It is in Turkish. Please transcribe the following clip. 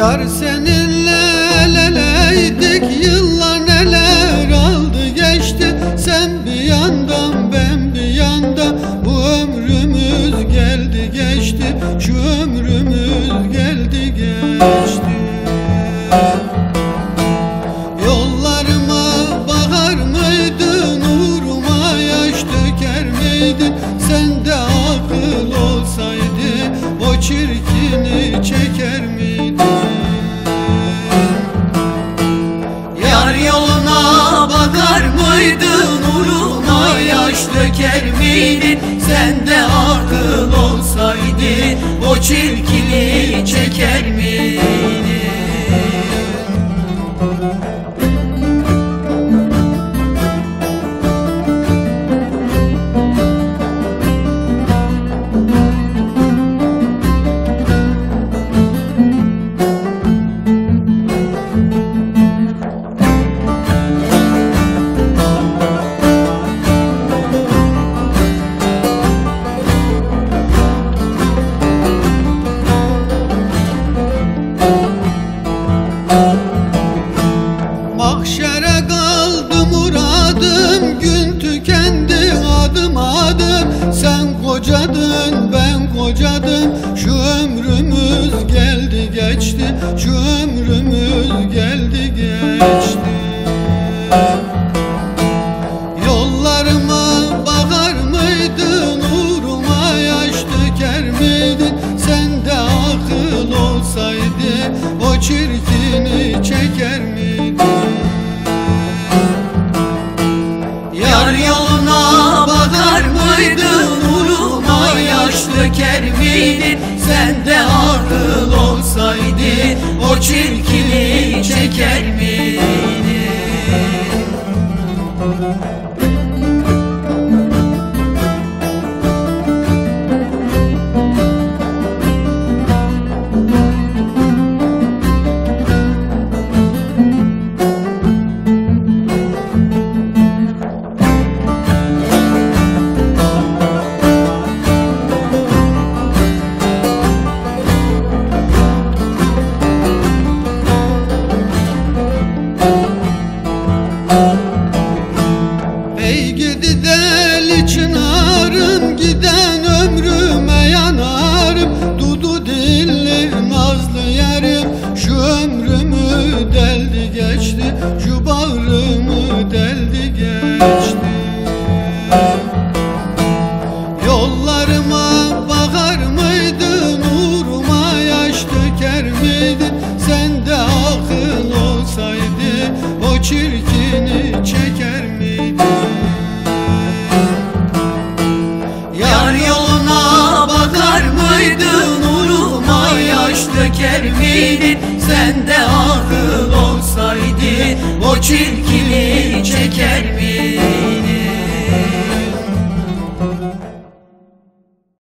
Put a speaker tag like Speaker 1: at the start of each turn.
Speaker 1: Yar seninle el eleydik, yıllar neler aldı geçti. Sen bir yandan ben bir yandan, bu ömrümüz geldi geçti. Şu ömrümüz geldi geçti. Yollarıma bakar mıydın, uğruma yaş döker miydin? Sende akıl olsaydı o çirkini çeker miydin?
Speaker 2: Yar yoluna bakar mıydın, uğruna yaş döker miydin? Sende akıl olsaydı o çirkini çeker miydin?
Speaker 1: Mahşere kaldı muradım, gün tükendi adım adım. Sen kocadın ben kocadım, şu ömrümüz geldi geçti. Şu ömrümüz geldi geçti. Yollarıma bakar mıydın, uğruma yaş döker miydin? Sende akıl olsaydı o çirkini çeker miydin?
Speaker 2: Yar yoluna bakar mıydın, uğruma yaş döker miydin? Sende akıl olsaydı o çirkin